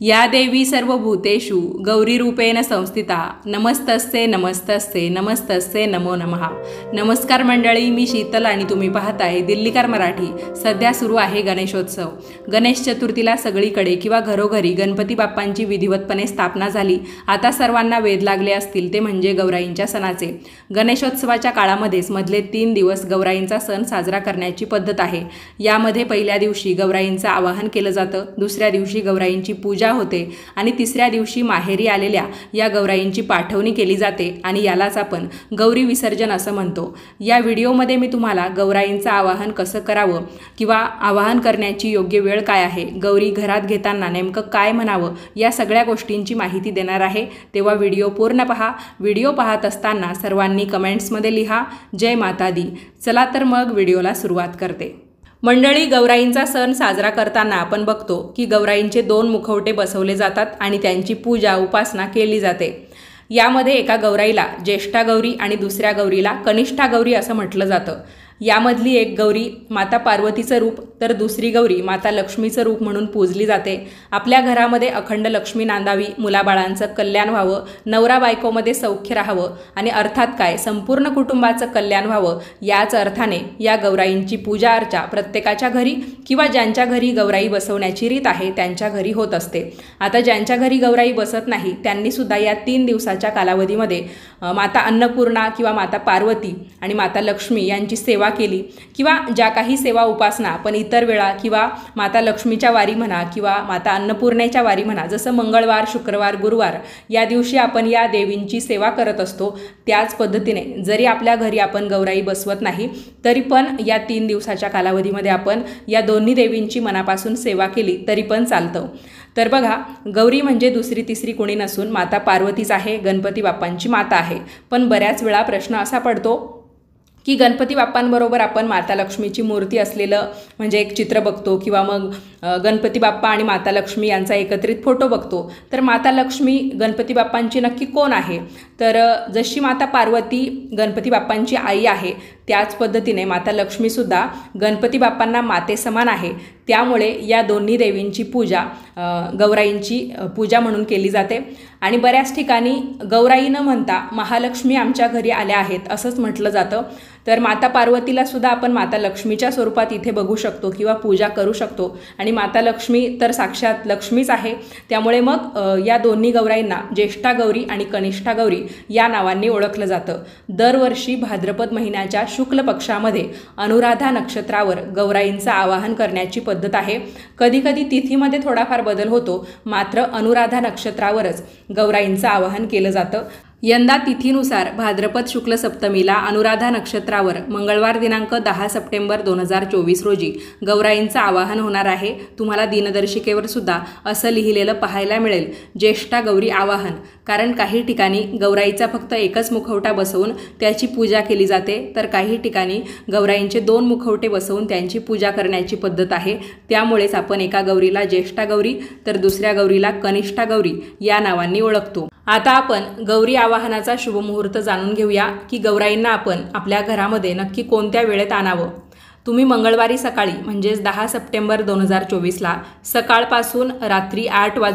या देवी सर्वभूतेषु गौरीरूपेण संस्थिता नमस्तस्ते नमस्तस्ते नमस्तस्ते नमो नमः। नमस्कार मंडळी, मी शीतल आणि तुम्ही पाहताय दिल्लीकर मराठी। सध्या सुरू आहे गणेशोत्सव। गणेश चतुर्थीला सगळीकडे किंवा घरोघरी गणपती बाप्पांची विधिवतपणे स्थापना झाली। आता सर्वांना वेध लागले असतील ते म्हणजे गौराईंच्या सणाचे। गणेशोत्सवाच्या काळामध्येच मधले 3 दिवस गौराईंचा सण साजरा करण्याची पद्धत आहे। यामध्ये पहिल्या दिवशी गौराईंचं आवाहन केलं जातं, दुसऱ्या दिवशी गौराईंची पूजा होते आणि तिसऱ्या दिवशी माहेरी आलेल्या या गौराईंची पाठवणी केली जाते आणि यालाच आपण गौरी विसर्जन असं म्हणतो। या व्हिडिओमध्ये मी तुम्हाला गौराईंचं आवाहन कसं करावं किंवा आवाहन करण्याची योग्य वेळ काय आहे, गौरी घरात घेताना नेमकं काय म्हणावं, या सगळ्या गोष्टींची माहिती देणार आहे। तेव्हा व्हिडिओ पूर्ण पहा। व्हिडिओ पाहत असताना सर्वांनी कमेंट्समध्ये लिहा जय माता दी। चला तर मग व्हिडिओला सुरुवात करते। मंडळी, गौराईंचा सण साजरा करताना आपण बघतो की गौराईंचे 2 मुखवटे बसवले जातात आणि त्यांची पूजा उपासना केली जाते। यामध्ये एका गौराईला ज्येष्ठा गौरी आणि दुसऱ्या गौरीला कनिष्ठा गौरी असं म्हटलं जातं। यामधली एक गौरी माता पार्वतीचं रूप तर दुसरी गौरी माता लक्ष्मीचं रूप म्हणून पूजली जाते। आपल्या घरामध्ये अखंड लक्ष्मी नांदावी, मुलाबाळांचं कल्याण व्हावं, नवरा बायकोमध्ये सौख्य राहावं आणि अर्थात काय संपूर्ण कुटुंबाचं कल्याण व्हावं, याच अर्थाने या गौराईंची पूजा अर्चा प्रत्येकाच्या घरी किंवा ज्यांच्या घरी गौराई बसवण्याची रीत आहे त्यांच्या घरी होत असते। आता ज्यांच्या घरी गौराई बसत नाही त्यांनी सुद्धा या 3 दिवसाच्या कालावधीमध्ये माता अन्नपूर्णा किंवा माता पार्वती आणि माता लक्ष्मी यांची सेवा केली किंवा ज्या काही सेवा उपासना आपण इतर वेळा किंवा माता लक्ष्मीच्या वारी म्हणा किंवा माता अन्नपूर्णेच्या वारी म्हणा, जसं मंगळवार, शुक्रवार, गुरुवार या दिवशी आपण या देवींची सेवा करत असतो, त्याच पद्धतीने जरी आपल्या घरी आपण गौराई बसवत नाही तरी पण या 3 दिवसाच्या कालावधीमध्ये आपण या दोन्ही देवींची मनापासून सेवा केली तरी पण चालतं। तर बघा, गौरी म्हणजे दुसरी तिसरी कोणी नसून माता पार्वतीच आहे, गणपती बाप्पांची माता आहे। पण बऱ्याच वेळा प्रश्न असा पडतो की गणपती बाप्पांबरोबर आपण माता लक्ष्मीची मूर्ती असलेलं म्हणजे एक चित्र बघतो किंवा मग गणपती बाप्पा आणि माता लक्ष्मी यांचा एकत्रित फोटो बघतो। तर माता लक्ष्मी गणपती बाप्पांची नक्की कोण आहे? तर जशी माता पार्वती गणपती बाप्पांची आई आहे त्याच पद्धतीने माता लक्ष्मीसुद्धा गणपती बाप्पांना माते समान आहे। त्यामुळे या दोन्ही देवींची पूजा गौराईंची पूजा म्हणून केली जाते आणि बऱ्याच ठिकाणी गौराई न म्हणता महालक्ष्मी आमच्या घरी आल्या आहेत असंच म्हटलं जातं। तर माता पार्वतीला सुद्धा आपण माता लक्ष्मीच्या स्वरूपात इथे बघू शकतो किंवा पूजा करू शकतो आणि माता लक्ष्मी तर साक्षात लक्ष्मीच आहे। त्यामुळे मग या दोन्ही गौराईंना ज्येष्ठा गौरी आणि कनिष्ठा गौरी या नावांनी ओळखलं जातं। दरवर्षी भाद्रपद महिन्याच्या शुक्ल पक्षामध्ये अनुराधा नक्षत्रावर गौराईंचं आवाहन करण्याची पद्धत आहे। कधीकधी तिथीमध्ये थोडाफार बदल होतो, मात्र अनुराधा नक्षत्रावरच गौराईंचं आवाहन केलं जातं। यंदा तिथीनुसार भाद्रपद शुक्ल सप्तमीला अनुराधा नक्षत्रावर मंगळवार दिनांक 10 सप्टेंबर 2024 रोजी गौराईंचं आवाहन होणार आहे। तुम्हाला दिनदर्शिकेवर सुद्धा असं लिहिलेलं पाहायला मिळेल, ज्येष्ठा गौरी आवाहन। कारण काही ठिकाणी गौराईचा फक्त एकच मुखवटा बसवून त्याची पूजा केली जाते, तर काही ठिकाणी गौराईंचे 2 मुखवटे बसवून त्यांची पूजा करण्याची पद्धत आहे। त्यामुळेच आपण एका गौरीला ज्येष्ठा गौरी तर दुसऱ्या गौरीला कनिष्ठा गौरी या नावांनी ओळखतो। आता आपण गौरी आवाहनाचा शुभमुहूर्त जाणून घेऊया की गौराईंना आपण आपल्या घरामध्ये नक्की कोणत्या वेळेत आणावं। तुम्ही मंगळवारी सकाळी म्हणजेच 10 सप्टेंबर 2024ला सकाळपासून रात्री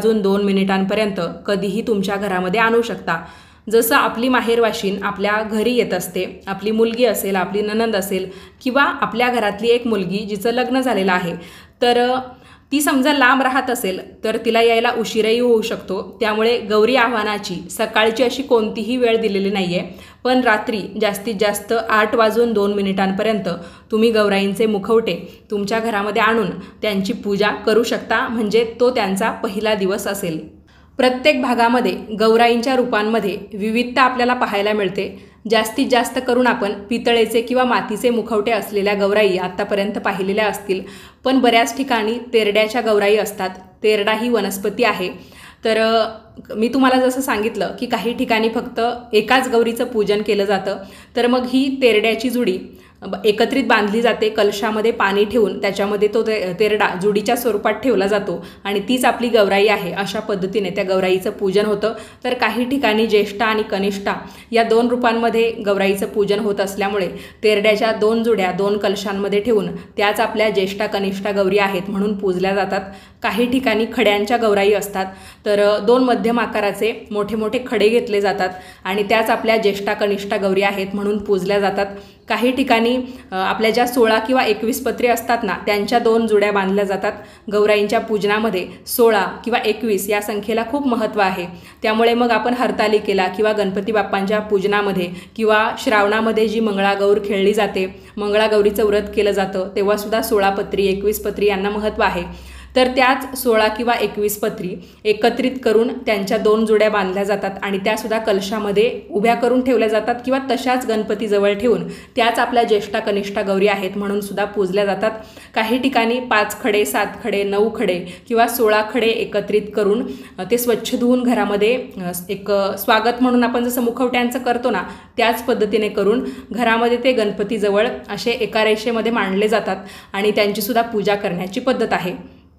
8:02 कधीही तुमच्या घरामध्ये आणू शकता। जसं आपली माहेरवाशीण आपल्या घरी येत असते, आपली मुलगी असेल, आपली नणंद असेल किंवा आपल्या घरातली एक मुलगी जिचं लग्न झालेलं आहे, तर ती समजा लांब राहत असेल तर तिला यायला उशीरही होऊ शकतो। त्यामुळे गौरी आव्हानाची सकाळची अशी कोणतीही वेळ दिलेली नाही आहे, पण रात्री जास्तीत जास्त 8:02 तुम्ही गौराईंचे मुखवटे तुमच्या घरामध्ये आणून त्यांची पूजा करू शकता, म्हणजे तो त्यांचा पहिला दिवस असेल। प्रत्येक भागामध्ये गौराईंच्या रूपांमध्ये विविधता आपल्याला पाहायला मिळते। जास्तीत जास्त करून आपण पितळेचे किंवा मातीचे मुखवटे असलेल्या गौराई आत्तापर्यंत पाहिलेल्या असतील, पण बऱ्याच ठिकाणी तेरड्याच्या गौराई असतात। तेरडा ही वनस्पती आहे। तर मी तुम्हाला जसं सांगितलं की काही ठिकाणी फक्त एकाच गौरीचं पूजन केलं जातं, तर मग ही तेरड्याची जुडी एकत्रित बांधली जाते। कलशामध्ये पाणी ठेवून त्याच्यामध्ये तो तेरडा जुडीच्या स्वरूपात ठेवला जातो आणि तीच आपली गौराई आहे अशा पद्धतीने त्या गौराईचं पूजन होतं। तर काही ठिकाणी ज्येष्ठा आणि कनिष्ठा या 2 रूपांमध्ये गौराईचं पूजन होत असल्यामुळे तेरड्याच्या 2 जुड्या 2 कलशांमध्ये ठेवून त्याच आपल्या ज्येष्ठा कनिष्ठा गौरी आहेत म्हणून पूजल्या जातात। काही ठिकाणी खड्यांच्या गौराई असतात, तर 2 मध्यम आकाराचे मोठे मोठे खडे घेतले जातात आणि त्याच आपल्या ज्येष्ठा कनिष्ठा गौरी आहेत म्हणून पूजल्या जातात। काही ठिकाणी आपल्या ज्या 16 किंवा 21 पत्रे असतात ना, त्यांच्या 2 जुड्या बांधल्या जातात। गौराईंच्या पूजनामध्ये 16 किंवा 21 या संख्येला खूप महत्त्व आहे। त्यामुळे मग आपण हरतालिकेला किंवा गणपती बाप्पांच्या पूजनामध्ये किंवा श्रावणामध्ये जी मंगळागौर खेळली जाते, मंगळागौरीचं व्रत केलं जातं, तेव्हा सुद्धा 16 पत्री 21 पत्री यांना महत्त्व आहे। तर त्याच 16 किंवा 21 पत्री एकत्रित करून त्यांच्या 2 जुड्या बांधल्या जातात आणि त्यासुद्धा कलशामध्ये उभ्या करून ठेवल्या जातात किंवा तशाच गणपतीजवळ ठेवून त्याच आपल्या ज्येष्ठा कनिष्ठा गौरी आहेत म्हणून सुद्धा पूजल्या जातात। काही ठिकाणी 5 खडे 7 खडे 9 खडे किंवा 16 खडे एकत्रित करून ते स्वच्छ धुवून घरामध्ये एक स्वागत म्हणून आपण जसं मुखवट्यांचं करतो ना, त्याच पद्धतीने करून घरामध्ये ते गणपतीजवळ असे एका रेषेमध्ये मांडले जातात आणि त्यांचीसुद्धा पूजा करण्याची पद्धत आहे।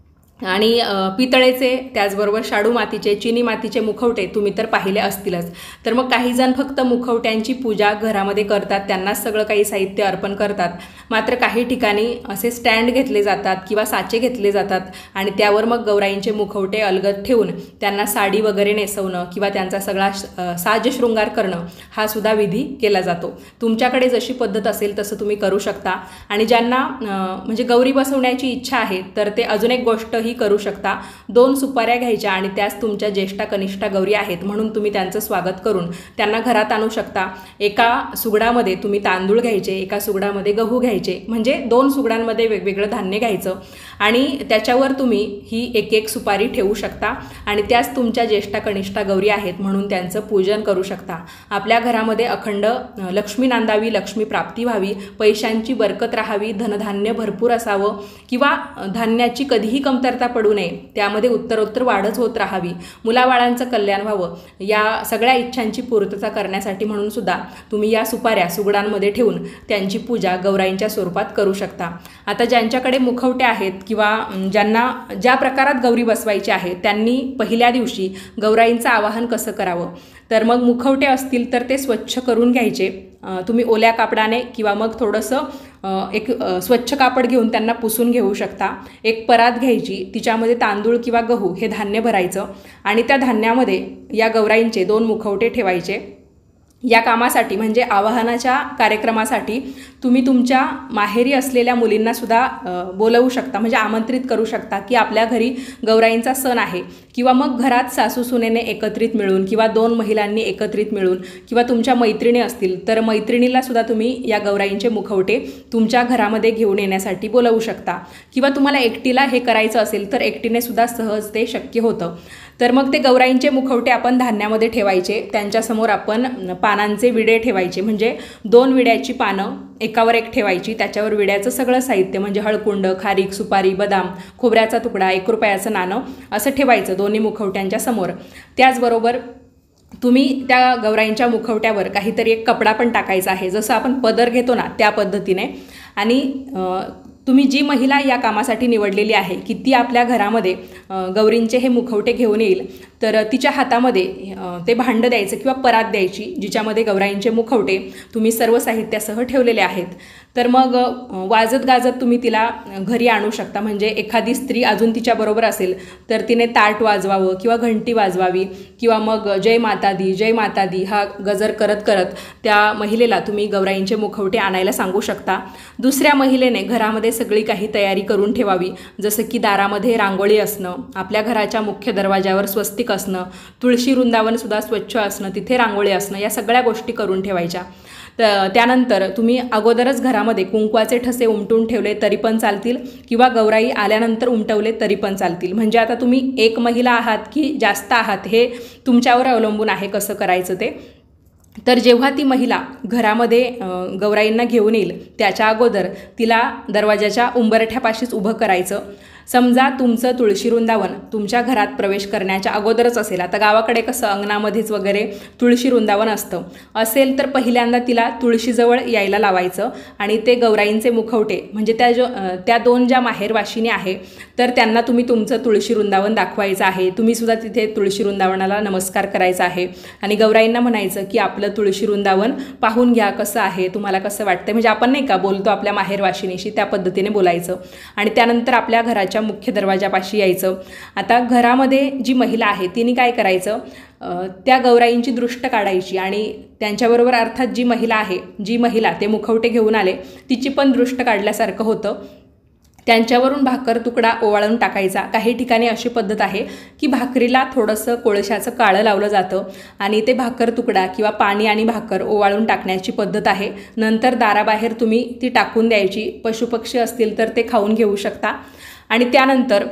आणि पितळेचे त्याचबरोबर शाडू मातीचे चिनी मातीचे मुखवटे तुम्ही तर पाहिले असतीलच। तर मग काही जण फक्त मुखवट्यांची पूजा घरामध्ये करतात, त्यांनाच सगळं काही साहित्य अर्पण करतात। मात्र काही ठिकाणी असे स्टँड घेतले जातात किंवा साचे घेतले जातात आणि त्यावर मग गौराईंचे मुखवटे अलगद ठेवून त्यांना साडी वगैरे नेसवणं किंवा त्यांचा सगळा साज शृंगार करणं हा सुद्धा विधी केला जातो। तुमच्याकडे जशी पद्धत असेल तसं तुम्ही करू शकता। आणि ज्यांना म्हणजे गौरी बसवण्याची इच्छा आहे तर ते अजून एक गोष्ट करू शकता। 2 सुपाऱ्या घ्यायच्या आणि त्याच तुमच्या ज्येष्ठा कनिष्ठा गौरी आहेत म्हणून तुम्ही त्यांचं स्वागत करून त्यांना घरात आणू शकता। एका सुगडामध्ये तुम्ही तांदूळ घ्यायचे, एका सुगडामध्ये गहू घ्यायचे, म्हणजे 2 सुगडांमध्ये वेगवेगळं धान्य घ्यायचं आणि त्याच्यावर तुम्ही ही एक सुपारी ठेवू शकता आणि त्याच तुमच्या ज्येष्ठा कनिष्ठा गौरी आहेत म्हणून त्यांचं पूजन करू शकता। आपल्या घरामध्ये अखंड लक्ष्मी नांदावी, लक्ष्मी प्राप्ती व्हावी, पैशांची बरकत राहावी, धनधान्य भरपूर असावं किंवा धान्याची कधीही कमतरता पडू नये, त्यामध्ये उत्तरोत्तर वाढच होत राहावी, मुलाबाळांचं कल्याण व्हावं, या सगळ्या इच्छांची पूर्तता करण्यासाठी म्हणून सुद्धा तुम्ही या सुपाऱ्या सुगडांमध्ये ठेवून त्यांची पूजा गौराईंच्या स्वरूपात करू शकता। आता ज्यांच्याकडे मुखवटे आहेत किंवा ज्यांना ज्या प्रकारात गौरी बसवायची आहे त्यांनी पहिल्या दिवशी गौराईंचं आवाहन कसं करावं, तर मग मुखवटे असतील तर ते स्वच्छ करून घ्यायचे। तुम्ही ओल्या कापडाने किंवा मग थोडंसं एक स्वच्छ कापड घेऊन त्यांना पुसून घेऊ शकता। एक परात घ्यायची, तिच्यामध्ये तांदूळ किंवा गहू हे धान्य भरायचं आणि त्या धान्यामध्ये या गौराईंचे 2 मुखवटे ठेवायचे। या कामासाठी म्हणजे आवाहनाच्या कार्यक्रमासाठी तुम्ही तुमच्या माहेरी असलेल्या मुलींनासुद्धा बोलवू शकता, म्हणजे आमंत्रित करू शकता की आपल्या घरी गौराईंचा सण आहे किंवा मग घरात सासू सुनेने एकत्रित मिळून किंवा 2 महिलांनी एकत्रित मिळून किंवा तुमच्या मैत्रिणी असतील तर मैत्रिणीलासुद्धा तुम्ही या गौराईंचे मुखवटे तुमच्या घरामध्ये घेऊन येण्यासाठी बोलवू शकता किंवा तुम्हाला एकटीला हे करायचं असेल तर एकटीने सुद्धा सहज ते शक्य होतं। तर मग ते गौराईंचे मुखवटे आपण धान्यामध्ये ठेवायचे, त्यांच्यासमोर आपण पानांचे विडे ठेवायचे, म्हणजे 2 विड्याची पानं एकावर एक ठेवायची, त्याच्यावर विड्याचं सगळं साहित्य म्हणजे हळकुंड, खारीक, सुपारी, बदाम, खोबऱ्याचा तुकडा, 1 रुपयाचं नाणं असं ठेवायचं दोन्ही मुखवट्यांच्या समोर। त्याचबरोबर तुम्ही त्या गौराईंच्या मुखवट्यावर काहीतरी एक कपडा पण टाकायचा आहे, जसं आपण पदर घेतो ना त्या पद्धतीने। आणि तुम्ही जी महिला या कामासाठी निवडलेली आहे की ती आपल्या घरामध्ये गौरींचे हे मुखवटे घेऊन येईल तर तिच्या हातामध्ये ते भांडं द्यायचं किंवा परात द्यायची जिच्यामध्ये गौराईंचे मुखवटे तुम्ही सर्व साहित्यासह ठेवलेले आहेत। तर मग वाजत गाजत तुम्ही तिला घरी आणू शकता, म्हणजे एखादी स्त्री अजून तिच्याबरोबर असेल तर तिने ताट वाजवावं किंवा घंटी वाजवावी किंवा मग जय माता दी हा गजर करत करत त्या महिलेला तुम्ही गौराईंचे मुखवटे आणायला सांगू शकता। दुसऱ्या महिलेने घरामध्ये सगळी काही तयारी करून ठेवावी, जसं की दारामध्ये रांगोळी असणं, आपल्या घराच्या मुख्य दरवाजावर स्वस्तिक असणं, तुळशी वृंदावनसुद्धा स्वच्छ असणं, तिथे रांगोळी असणं, या सगळ्या गोष्टी करून ठेवायच्या। त्यानंतर तुम्ही अगोदरच घरामध्ये कुंकवाचे ठसे उमटून ठेवले तरी पण चालतील किंवा गौराई आल्यानंतर उमटवले तरी पण चालतील, म्हणजे आता तुम्ही एक महिला आहात की जास्त आहात हे तुमच्यावर अवलंबून आहे कसं करायचं ते। तर जेव्हा ती महिला घरामध्ये गौराईंना घेऊन येईल त्याच्या अगोदर तिला दरवाजाच्या उंबरठ्यापाशीच उभं करायचं, समजा तुमचं तुळशी वृंदावन तुमच्या घरात प्रवेश करण्याच्या अगोदरच असेल, आता गावाकडे कसं अंगणामध्येच वगैरे तुळशी वृंदावन असतं, असेल तर पहिल्यांदा तिला तुळशीजवळ यायला लावायचं आणि ते गौराईंचे मुखवटे म्हणजे त्या दोन ज्या माहेरवाशिनी आहे तर त्यांना तुम्ही तुमचं तुळशी वृंदावन दाखवायचं आहे. तुम्ही सुद्धा तिथे तुळशी वृंदावनाला नमस्कार करायचा आहे आणि गौराईंना म्हणायचं की आपलं तुळशी वृंदावन पाहून घ्या कसं आहे, तुम्हाला कसं वाटतं. म्हणजे आपण नाही का बोलतो आपल्या माहेरवाशिनीशी, त्या पद्धतीने बोलायचं आणि त्यानंतर आपल्या घराच्या मुख्य दरवाजापाशी यायचं. आता घरामध्ये जी महिला आहे तिने काय करायचं, त्या गौराईंची दृष्ट काढायची आणि त्यांच्याबरोबर अर्थात जी महिला ते मुखवटे घेऊन आले तिची पण दृष्ट काढल्यासारखं होतं. त्यांच्यावरून भाकर तुकडा ओवाळून टाकायचा. काही ठिकाणी अशी पद्धत आहे की भाकरीला थोडंसं कोळशाचं काळं लावलं जातं आणि ते भाकर तुकडा किंवा पाणी आणि भाकर ओवाळून टाकण्याची पद्धत आहे. नंतर दाराबाहेर तुम्ही ती टाकून द्यायची. पशुपक्षी असतील तर ते खाऊन घेऊ शकता. आणि त्यानंतर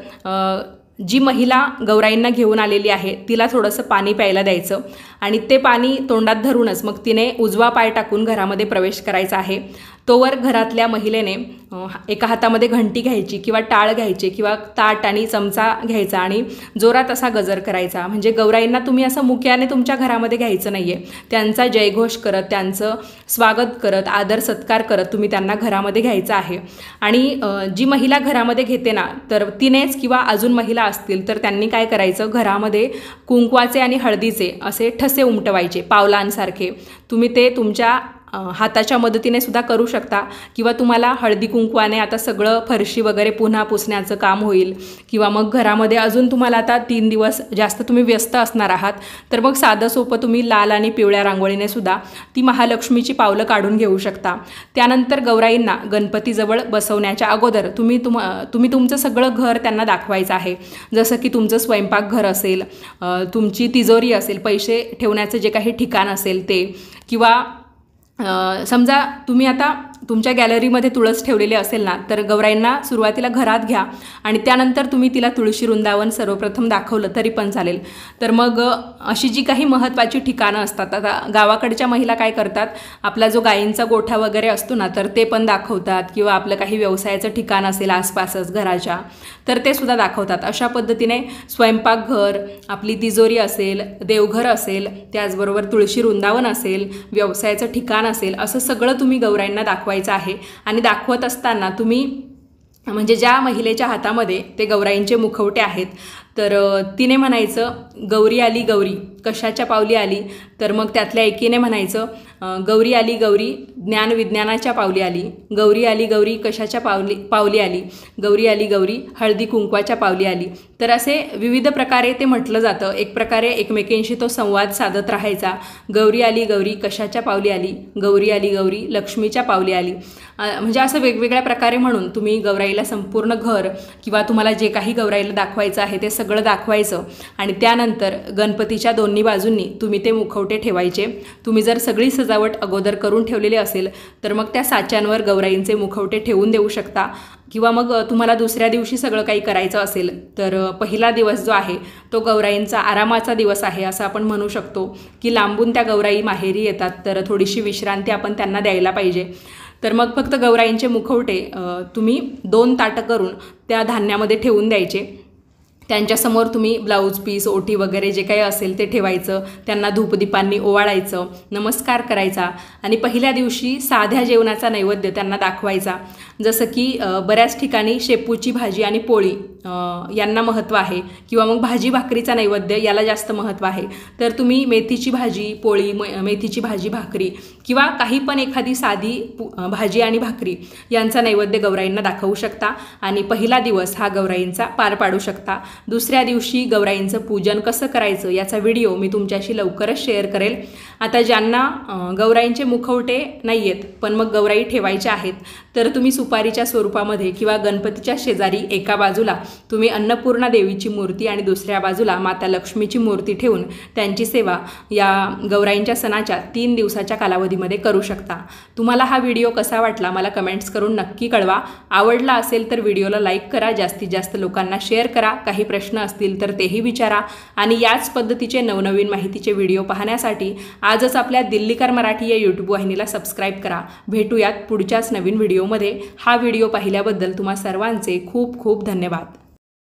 जी महिला गौराईंना घेऊन आलेली आहे तिला थोडंसं पाणी प्यायला द्यायचं आणि ते पाणी तोंडात धरूनच मग तिने उजवा पाय टाकून घरामध्ये प्रवेश करायचा आहे. तोवर घरातल्या महिलेने एका हातामध्ये घंटी घ्यायची किंवा टाळ घ्यायचे किंवा ताट आणि चमचा घ्यायचा आणि जोरात असा गजर करायचा. म्हणजे गौराईंना तुम्ही असं मुक्याने तुमच्या घरामध्ये घ्यायचं नाही आहे, त्यांचा जयघोष करत, त्यांचं स्वागत करत, आदर सत्कार करत तुम्ही त्यांना घरामध्ये घ्यायचं आहे. आणि जी महिला घरामध्ये घेते ना तर तिनेच किंवा अजून महिला असतील तर त्यांनी काय करायचं, घरामध्ये कुंकवाचे आणि हळदीचे असे ठसे उमटवायचे पावलांसारखे. तुम्ही ते तुमच्या हाताच्या मदतीने सुद्धा करू शकता किंवा तुम्हाला हळदी कुंकवाने आता सगळं फरशी वगैरे पुन्हा पुसण्याचं काम होईल किंवा मग घरामध्ये अजून तुम्हाला आता 3 दिवस जास्त तुम्ही व्यस्त असणार आहात तर मग साधं सोपं तुम्ही लाल आणि पिवळ्या रांगोळीने सुद्धा ती महालक्ष्मीची पावलं काढून घेऊ शकता. त्यानंतर गौराईंना गणपतीजवळ बसवण्याच्या अगोदर तुम्ही तुमचं सगळं घर त्यांना दाखवायचं आहे. जसं की तुमचं स्वयंपाकघर असेल, तुमची तिजोरी असेल, पैसे ठेवण्याचं जे काही ठिकाण असेल ते, किंवा समजा तुम्ही आता तुमच्या गॅलरीमध्ये तुळस ठेवलेली असेल ना तर गौराईंना सुरुवातीला घरात घ्या आणि त्यानंतर तुम्ही तिला तुळशी वृंदावन सर्वप्रथम दाखवलं तरी पण चालेल. तर मग अशी जी काही महत्त्वाची ठिकाणं असतात, आता गावाकडच्या महिला काय करतात, आपला जो गायींचा गोठा वगैरे असतो ना तर ते पण दाखवतात किंवा आपलं काही व्यवसायाचं ठिकाण असेल आसपासच घराच्या तर ते सुद्धा दाखवतात. अशा पद्धतीने स्वयंपाकघर, आपली तिजोरी असेल, देवघर असेल, त्याचबरोबर तुळशी वृंदावन असेल, व्यवसायाचं ठिकाण असेल, असं सगळं तुम्ही गौराईंना दाखवायचं आहे. आणि दाखवत असताना तुम्ही म्हणजे ज्या महिलेच्या हातामध्ये ते गौराईंचे मुखवटे आहेत तर तिने म्हणायचं, गौरी आली गौरी कशाच्या पावली आली, तर मग त्यातल्या एकीने म्हणायचं, गौरी आली गौरी ज्ञान विज्ञानाच्या पावली आली, गौरी आली गौरी कशाच्या पावली आली, गौरी आली गौरी हळदी कुंकवाच्या पावली आली. तर असे विविध प्रकारे ते म्हटलं जातं. एक प्रकारे एकमेकींशी तो संवाद साधत राहायचा. गौरी आली गौरी कशाच्या पावली आली, गौरी आली गौरी लक्ष्मीच्या पावली आली. म्हणजे असं वेगवेगळ्या प्रकारे म्हणून तुम्ही गौराईला संपूर्ण घर किंवा तुम्हाला जे काही गौराईला दाखवायचं आहे ते सगळं दाखवायचं. आणि त्यानंतर गणपतीच्या दोन्ही बाजूंनी तुम्ही ते मुखवटे ठेवायचे. तुम्ही जर सगळी सजावट अगोदर करून ठेवलेली असेल तर मग त्या साच्यांवर गौराईंचे मुखवटे ठेवून देऊ शकता. किंवा मग तुम्हाला दुसऱ्या दिवशी सगळं काही करायचं असेल तर पहिला दिवस जो आहे तो गौराईंचा आरामाचा दिवस आहे असं आपण म्हणू शकतो. की लांबून त्या गौराई माहेरी येतात तर थोडीशी विश्रांती आपण त्यांना द्यायला पाहिजे. तर मग फक्त गौराईंचे मुखवटे तुम्ही 2 ताटं करून त्या धान्यामध्ये ठेवून द्यायचे. त्यांच्यासमोर तुम्ही ब्लाऊज पीस, ओटी वगैरे जे काही असेल ते ठेवायचं. त्यांना धूपदीपांनी ओवाळायचं, नमस्कार करायचा आणि पहिल्या दिवशी साध्या जेवणाचा नैवेद्य त्यांना दाखवायचा. जसं की बऱ्याच ठिकाणी शेपूची भाजी आणि पोळी यांना महत्त्व आहे किंवा मग भाजी भाकरीचा नैवेद्य याला जास्त महत्त्व आहे. तर तुम्ही मेथीची भाजी पोळी, मेथीची भाजी भाकरी किंवा काही पण एखादी साधी भाजी आणि भाकरी यांचा नैवेद्य गौराईंना दाखवू शकता आणि पहिला दिवस हा गौराईंचा पार पाडू शकता. दुसऱ्या दिवशी गौराईंचं पूजन कसं करायचं याचा व्हिडिओ मी तुमच्याशी लवकरच शेअर करेल. आता ज्यांना गौराईंचे मुखवटे नाही आहेत पण मग गौराई ठेवायच्या आहेत तर तुम्ही सुपारीच्या स्वरूपामध्ये किंवा गणपतीच्या शेजारी एका बाजूला तुम्ही अन्नपूर्णा देवीची मूर्ती आणि दुसऱ्या बाजूला माता लक्ष्मीची मूर्ती ठेवून त्यांची सेवा या गौराईंच्या सणाच्या 3 दिवसाच्या कालावधीमध्ये करू शकता. तुम्हाला हा व्हिडिओ कसा वाटला मला कमेंट्स करून नक्की कळवा. आवडला असेल तर व्हिडिओला लाईक करा, जास्तीत जास्त लोकांना शेअर करा. काही प्रश्न असतील तर तेही विचारा आणि याच पद्धतीचे नवनवीन माहितीचे व्हिडिओ पाहण्यासाठी आजच आपल्या दिल्लीकर मराठी या यूट्यूब वाहिनीला सबस्क्राईब करा. भेटूयात पुढच्याच नवीन व्हिडिओमध्ये. हा व्हिडिओ पाहिल्याबद्दल तुम्हा सर्वांचे खूप खूप धन्यवाद.